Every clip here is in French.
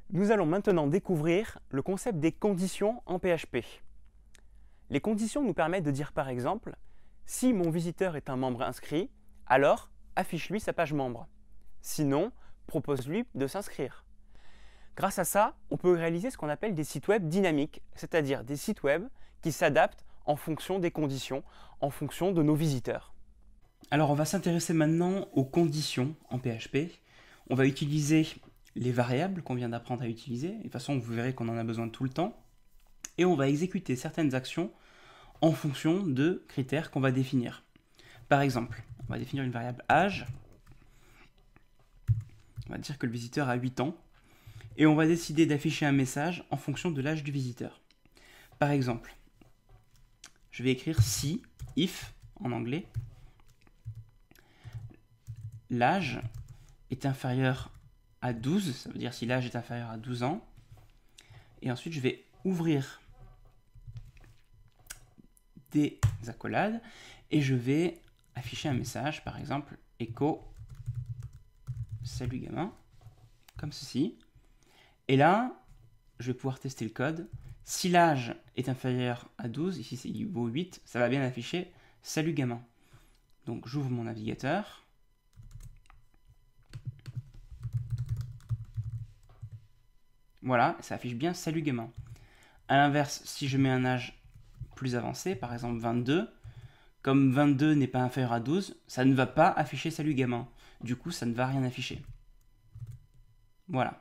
Nous allons maintenant découvrir le concept des conditions en PHP. Les conditions nous permettent de dire par exemple, si mon visiteur est un membre inscrit, alors affiche-lui sa page membre. Sinon, propose-lui de s'inscrire. Grâce à ça, on peut réaliser ce qu'on appelle des sites web dynamiques, c'est-à-dire des sites web qui s'adaptent en fonction des conditions, en fonction de nos visiteurs. Alors on va s'intéresser maintenant aux conditions en PHP. On va utiliser les variables qu'on vient d'apprendre à utiliser. De toute façon, vous verrez qu'on en a besoin tout le temps. Et on va exécuter certaines actions en fonction de critères qu'on va définir. Par exemple, on va définir une variable âge. On va dire que le visiteur a 8 ans. Et on va décider d'afficher un message en fonction de l'âge du visiteur. Par exemple, je vais écrire si, if en anglais, l'âge est inférieur à 12, ça veut dire si l'âge est inférieur à 12 ans. Et ensuite, je vais ouvrir des accolades et je vais afficher un message, par exemple, echo salut gamin, comme ceci. Et là, je vais pouvoir tester le code. Si l'âge est inférieur à 12, ici c'est vaut 8, ça va bien afficher salut gamin. Donc j'ouvre mon navigateur. Voilà, ça affiche bien salut gamin. A l'inverse, si je mets un âge plus avancé, par exemple 22, comme 22 n'est pas inférieur à 12, ça ne va pas afficher salut gamin. Du coup, ça ne va rien afficher. Voilà.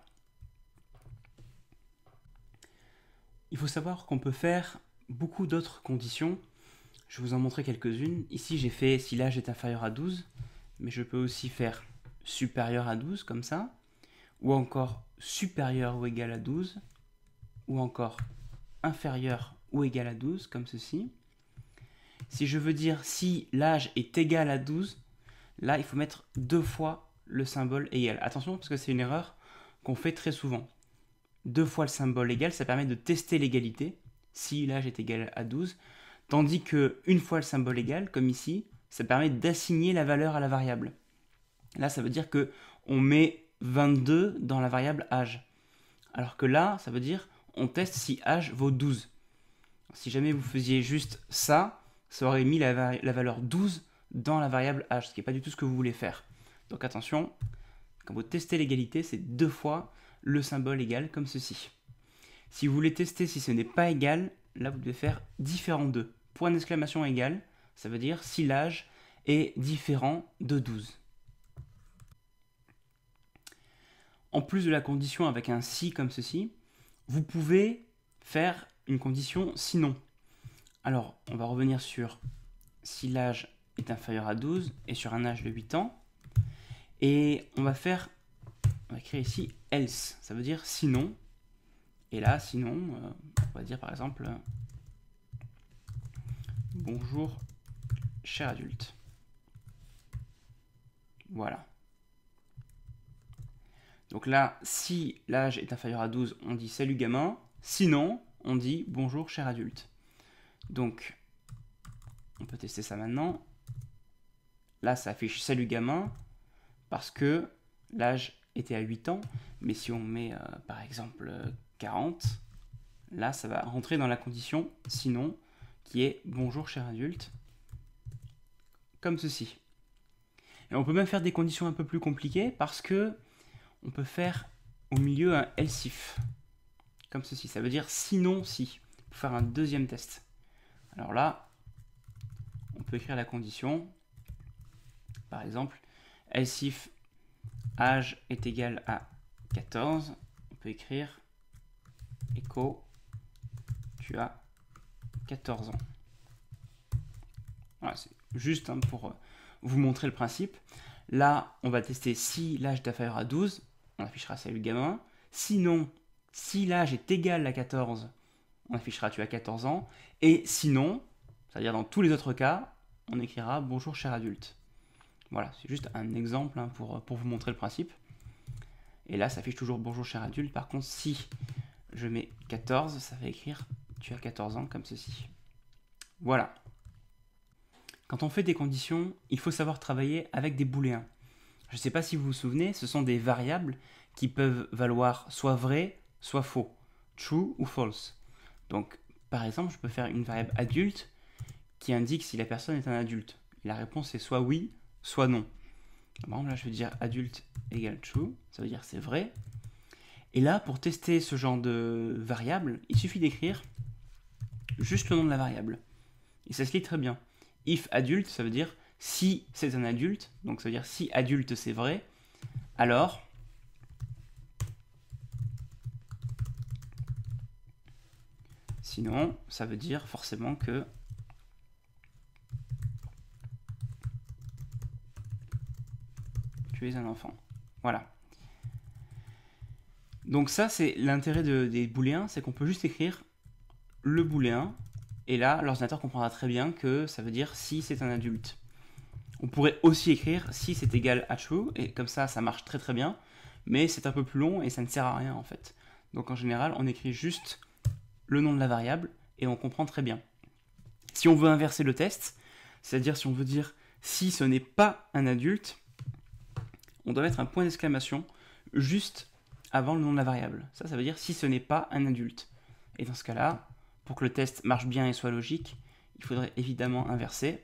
Il faut savoir qu'on peut faire beaucoup d'autres conditions. Je vais vous en montrer quelques-unes. Ici, j'ai fait si l'âge est inférieur à 12, mais je peux aussi faire supérieur à 12, comme ça, ou encore supérieur ou égal à 12, ou encore inférieur ou égal à 12, comme ceci. Si je veux dire si l'âge est égal à 12, là, il faut mettre 2 fois le symbole égal. Attention, parce que c'est une erreur qu'on fait très souvent. 2 fois le symbole égal, ça permet de tester l'égalité, si l'âge est égal à 12, tandis que une fois le symbole égal, comme ici, ça permet d'assigner la valeur à la variable. Là, ça veut dire que on met 22 dans la variable âge. Alors que là, ça veut dire on teste si âge vaut 12. Si jamais vous faisiez juste ça, ça aurait mis la valeur 12 dans la variable âge, ce qui n'est pas du tout ce que vous voulez faire. Donc attention, quand vous testez l'égalité, c'est 2 fois le symbole égal, comme ceci. Si vous voulez tester si ce n'est pas égal, là vous devez faire différent de. Point d'exclamation égal, ça veut dire si l'âge est différent de 12. En plus de la condition avec un si comme ceci, vous pouvez faire une condition sinon. Alors, on va revenir sur si l'âge est inférieur à 12 et sur un âge de 8 ans. Et on va écrire ici else, ça veut dire sinon. Et là, sinon, on va dire par exemple bonjour cher adulte. Voilà. Donc là, si l'âge est inférieur à 12, on dit salut gamin. Sinon, on dit bonjour cher adulte. Donc, on peut tester ça maintenant. Là, ça affiche salut gamin parce que l'âge était à 8 ans. Mais si on met par exemple 40, là, ça va rentrer dans la condition sinon qui est bonjour cher adulte. Comme ceci. Et on peut même faire des conditions un peu plus compliquées parce que on peut faire au milieu un else if. Comme ceci. Ça veut dire sinon si. Pour faire un deuxième test. Alors là, on peut écrire la condition. Par exemple, else if âge est égal à 14. On peut écrire echo tu as 14 ans. Voilà, c'est juste pour vous montrer le principe. Là, on va tester si l'âge est inférieur à 12. On affichera salut gamin. Sinon, si l'âge est égal à 14, on affichera tu as 14 ans. Et sinon, c'est-à-dire dans tous les autres cas, on écrira bonjour cher adulte. Voilà, c'est juste un exemple pour vous montrer le principe. Et là, ça affiche toujours bonjour cher adulte. Par contre, si je mets 14, ça va écrire tu as 14 ans comme ceci. Voilà. Quand on fait des conditions, il faut savoir travailler avec des booléens. Je ne sais pas si vous vous souvenez, ce sont des variables qui peuvent valoir soit vrai, soit faux, true ou false. Donc, par exemple, je peux faire une variable adulte qui indique si la personne est un adulte. Et la réponse est soit oui, soit non. Par exemple, là, je vais dire adulte égale true, ça veut dire c'est vrai. Et là, pour tester ce genre de variable, il suffit d'écrire juste le nom de la variable. Et ça se lit très bien. If adulte, ça veut dire si c'est un adulte, donc ça veut dire si adulte c'est vrai, alors sinon, ça veut dire forcément que tu es un enfant. Voilà. Donc ça, c'est l'intérêt des booléens, c'est qu'on peut juste écrire le booléen, et là, l'ordinateur comprendra très bien que ça veut dire si c'est un adulte. On pourrait aussi écrire si c'est égal à true, et comme ça marche très très bien, mais c'est un peu plus long et ça ne sert à rien en fait. Donc en général, on écrit juste le nom de la variable, et on comprend très bien. Si on veut inverser le test, c'est-à-dire si on veut dire si ce n'est pas un adulte, on doit mettre un point d'exclamation juste avant le nom de la variable. Ça veut dire si ce n'est pas un adulte. Et dans ce cas-là, pour que le test marche bien et soit logique, il faudrait évidemment inverser.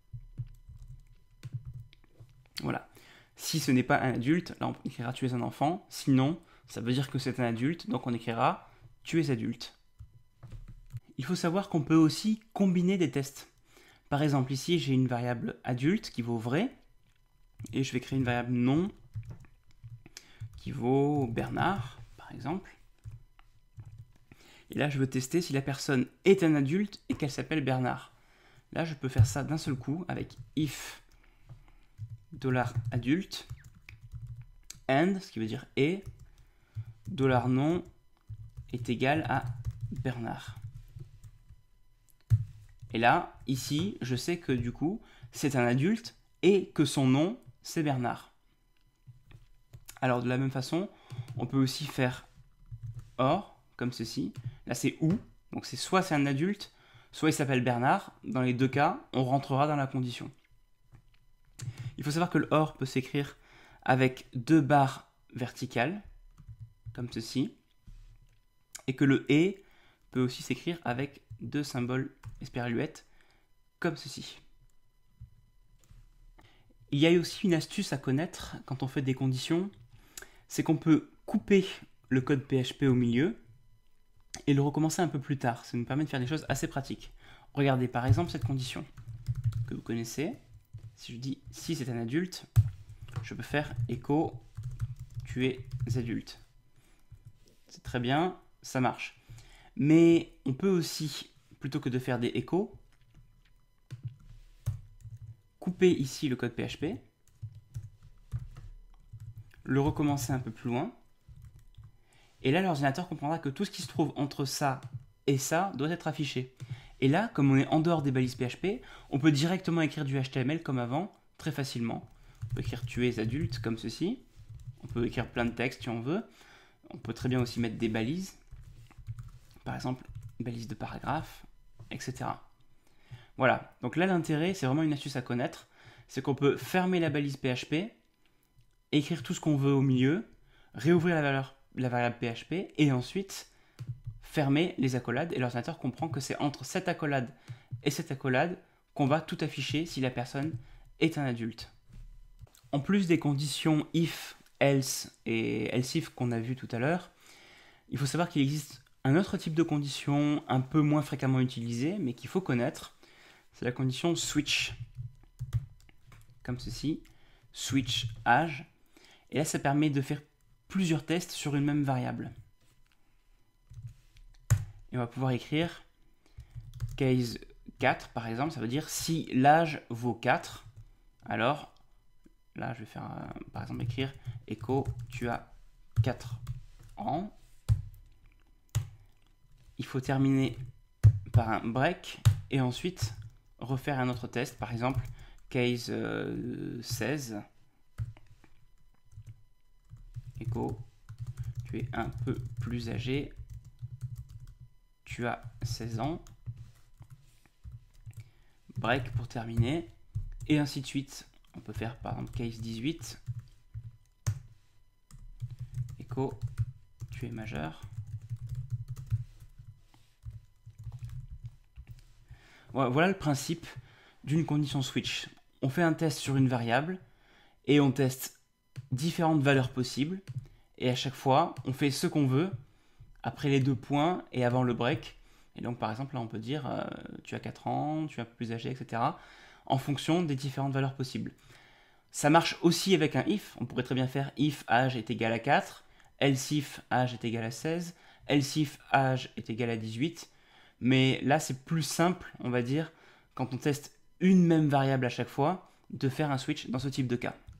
Voilà. Si ce n'est pas un adulte, là on écrira tu es un enfant. Sinon, ça veut dire que c'est un adulte, donc on écrira tu es adulte. Il faut savoir qu'on peut aussi combiner des tests. Par exemple, ici j'ai une variable adulte qui vaut vrai, et je vais créer une variable non qui vaut Bernard, par exemple. Et là, je veux tester si la personne est un adulte et qu'elle s'appelle Bernard. Là, je peux faire ça d'un seul coup avec if $adulte and, ce qui veut dire et, $non est égal à Bernard. Et là, ici, je sais que du coup, c'est un adulte et que son nom, c'est Bernard. Alors, de la même façon, on peut aussi faire or, comme ceci. Là, c'est ou, donc c'est soit c'est un adulte, soit il s'appelle Bernard. Dans les deux cas, on rentrera dans la condition. Il faut savoir que le or peut s'écrire avec 2 barres verticales, comme ceci, et que le et peut aussi s'écrire avec 2 symboles espéraluettes, comme ceci. Il y a aussi une astuce à connaître quand on fait des conditions, c'est qu'on peut couper le code PHP au milieu et le recommencer un peu plus tard. Ça nous permet de faire des choses assez pratiques. Regardez par exemple cette condition que vous connaissez. Si je dis si c'est un adulte, je peux faire echo tu es adulte. C'est très bien, ça marche. Mais on peut aussi, plutôt que de faire des échos, couper ici le code PHP, le recommencer un peu plus loin, et là l'ordinateur comprendra que tout ce qui se trouve entre ça et ça doit être affiché. Et là, comme on est en dehors des balises PHP, on peut directement écrire du HTML comme avant, très facilement. On peut écrire tu es adulte comme ceci, on peut écrire plein de textes si on veut, on peut très bien aussi mettre des balises, par exemple balises de paragraphe, etc. Voilà, donc là l'intérêt, c'est vraiment une astuce à connaître, c'est qu'on peut fermer la balise PHP, écrire tout ce qu'on veut au milieu, réouvrir la variable PHP, et ensuite fermer les accolades, et l'ordinateur comprend que c'est entre cette accolade et cette accolade qu'on va tout afficher si la personne est un adulte. En plus des conditions if, else et else if qu'on a vu tout à l'heure, il faut savoir qu'il existe un autre type de condition un peu moins fréquemment utilisée, mais qu'il faut connaître, c'est la condition switch. Comme ceci, switch âge. Et là, ça permet de faire plusieurs tests sur une même variable. Et on va pouvoir écrire case 4, par exemple, ça veut dire si l'âge vaut 4, alors là, je vais faire, par exemple, écrire echo tu as 4 ans. Il faut terminer par un break et ensuite refaire un autre test, par exemple case 16, echo tu es un peu plus âgé, tu as 16 ans, break pour terminer, et ainsi de suite. On peut faire par exemple case 18, echo, tu es majeur. Voilà le principe d'une condition switch. On fait un test sur une variable et on teste différentes valeurs possibles. Et à chaque fois, on fait ce qu'on veut après les 2 points et avant le break. Et donc, par exemple, là, on peut dire tu as 4 ans, tu es un peu plus âgé, etc. en fonction des différentes valeurs possibles. Ça marche aussi avec un if. On pourrait très bien faire if âge est égal à 4, else if âge est égal à 16, else if âge est égal à 18. Mais là, c'est plus simple, on va dire, quand on teste une même variable à chaque fois, de faire un switch dans ce type de cas.